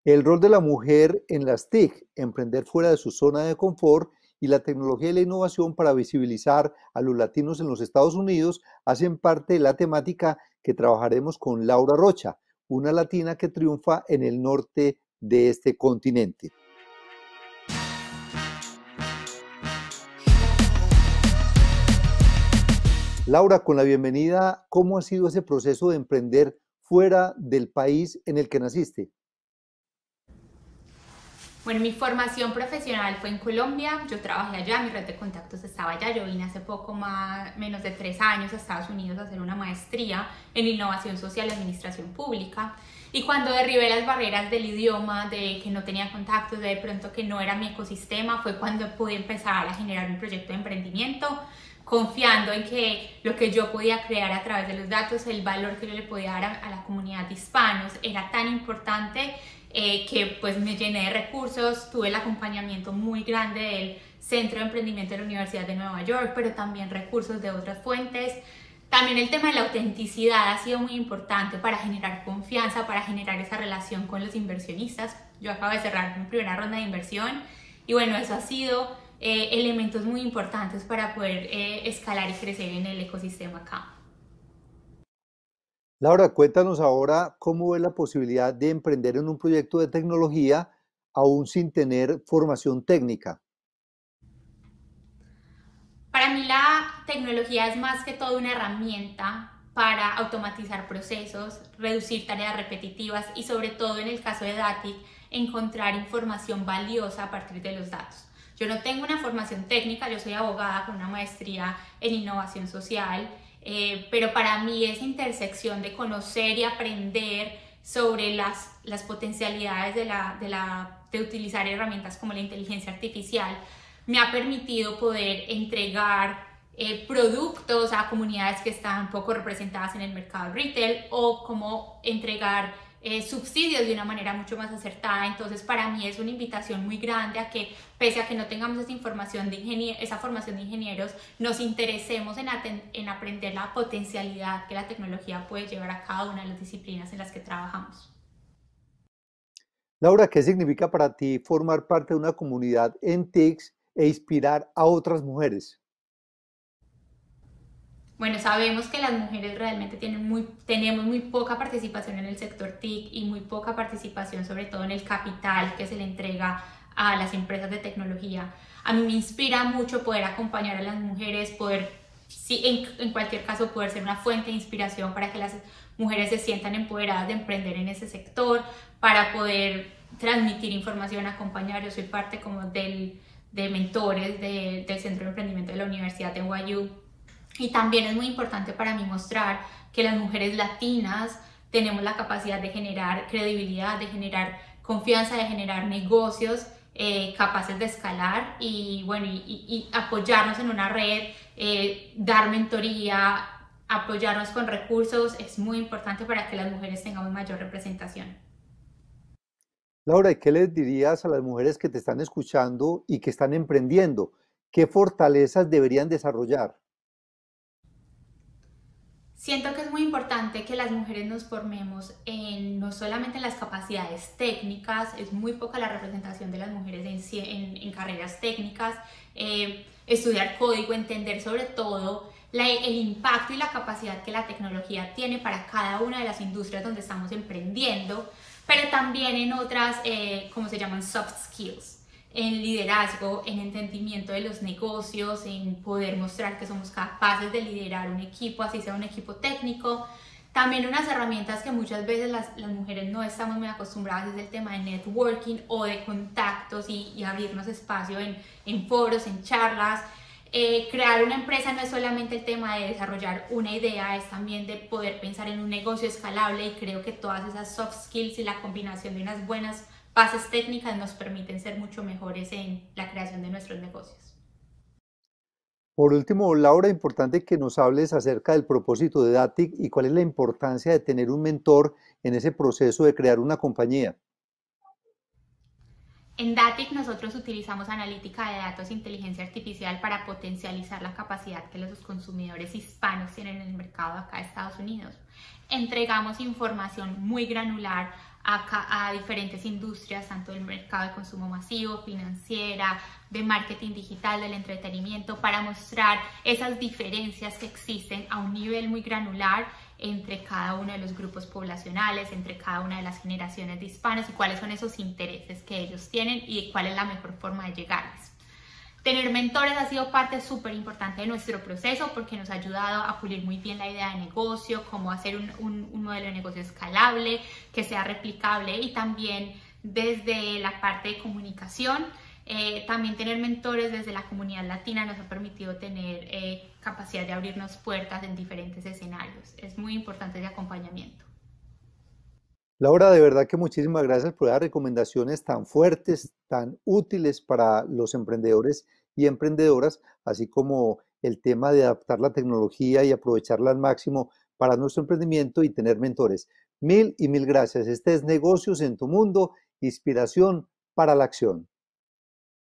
El rol de la mujer en las TIC, emprender fuera de su zona de confort y la tecnología y la innovación para visibilizar a los latinos en los Estados Unidos hacen parte de la temática que trabajaremos con Laura Rocha, una latina que triunfa en el norte de este continente. Laura, con la bienvenida, ¿cómo ha sido ese proceso de emprender fuera del país en el que naciste? Bueno, mi formación profesional fue en Colombia, yo trabajé allá, mi red de contactos estaba allá, yo vine hace poco menos de 3 años a Estados Unidos a hacer una maestría en innovación social y administración pública. Y cuando derribé las barreras del idioma, de que no tenía contactos, de pronto que no era mi ecosistema, fue cuando pude empezar a generar un proyecto de emprendimiento, confiando en que lo que yo podía crear a través de los datos, el valor que yo le podía dar a la comunidad de hispanos era tan importante que pues me llené de recursos, tuve el acompañamiento muy grande del Centro de Emprendimiento de la Universidad de Nueva York, pero también recursos de otras fuentes. También el tema de la autenticidad ha sido muy importante para generar confianza, para generar esa relación con los inversionistas. Yo acabo de cerrar mi primera ronda de inversión y bueno, eso ha sido elementos muy importantes para poder escalar y crecer en el ecosistema acá. Laura, cuéntanos ahora cómo ves la posibilidad de emprender en un proyecto de tecnología aún sin tener formación técnica. Para mí la tecnología es más que todo una herramienta para automatizar procesos, reducir tareas repetitivas y sobre todo en el caso de Datic, encontrar información valiosa a partir de los datos. Yo no tengo una formación técnica, yo soy abogada con una maestría en innovación social, pero para mí esa intersección de conocer y aprender sobre las potencialidades de utilizar herramientas como la inteligencia artificial me ha permitido poder entregar productos a comunidades que están poco representadas en el mercado retail o como entregar subsidios de una manera mucho más acertada. Entonces para mí es una invitación muy grande a que pese a que no tengamos esa formación de ingenieros, nos interesemos en aprender la potencialidad que la tecnología puede llevar a cada una de las disciplinas en las que trabajamos. Laura, ¿qué significa para ti formar parte de una comunidad en TICS e inspirar a otras mujeres? Bueno, sabemos que las mujeres realmente tenemos muy poca participación en el sector TIC y muy poca participación sobre todo en el capital que se le entrega a las empresas de tecnología. A mí me inspira mucho poder acompañar a las mujeres, poder, sí, en cualquier caso, poder ser una fuente de inspiración para que las mujeres se sientan empoderadas de emprender en ese sector, para poder transmitir información, acompañar. Yo soy parte como de mentores del Centro de Emprendimiento de la Universidad de NYU. Y también es muy importante para mí mostrar que las mujeres latinas tenemos la capacidad de generar credibilidad, de generar confianza, de generar negocios capaces de escalar y, bueno, y apoyarnos en una red, dar mentoría, apoyarnos con recursos es muy importante para que las mujeres tengamos mayor representación. Laura, ¿y qué les dirías a las mujeres que te están escuchando y que están emprendiendo? ¿Qué fortalezas deberían desarrollar? Siento que es muy importante que las mujeres nos formemos no solamente en las capacidades técnicas, es muy poca la representación de las mujeres en carreras técnicas, estudiar código, entender sobre todo el impacto y la capacidad que la tecnología tiene para cada una de las industrias donde estamos emprendiendo, pero también en otras, como se llaman, soft skills, en liderazgo, en entendimiento de los negocios, en poder mostrar que somos capaces de liderar un equipo, así sea un equipo técnico. También unas herramientas que muchas veces las mujeres no estamos muy acostumbradas es el tema de networking o de contactos y abrirnos espacio en foros, en charlas. Crear una empresa no es solamente el tema de desarrollar una idea, es también de poder pensar en un negocio escalable y creo que todas esas soft skills y la combinación de unas buenas bases técnicas nos permiten ser mucho mejores en la creación de nuestros negocios. Por último, Laura, importante que nos hables acerca del propósito de Datic y cuál es la importancia de tener un mentor en ese proceso de crear una compañía. En Datic nosotros utilizamos analítica de datos e inteligencia artificial para potencializar la capacidad que los consumidores hispanos tienen en el mercado acá de Estados Unidos. Entregamos información muy granular a diferentes industrias, tanto del mercado de consumo masivo, financiera, de marketing digital, del entretenimiento, para mostrar esas diferencias que existen a un nivel muy granular entre cada uno de los grupos poblacionales, entre cada una de las generaciones de hispanos y cuáles son esos intereses que ellos tienen y cuál es la mejor forma de llegarles. Tener mentores ha sido parte súper importante de nuestro proceso porque nos ha ayudado a pulir muy bien la idea de negocio, cómo hacer un modelo de negocio escalable, que sea replicable, y también desde la parte de comunicación. También tener mentores desde la comunidad latina nos ha permitido tener capacidad de abrirnos puertas en diferentes escenarios. Es muy importante ese acompañamiento. Laura, de verdad que muchísimas gracias por las recomendaciones tan fuertes, tan útiles para los emprendedores y emprendedoras, así como el tema de adaptar la tecnología y aprovecharla al máximo para nuestro emprendimiento y tener mentores. Mil y mil gracias. Este es Negocios en tu Mundo, inspiración para la acción.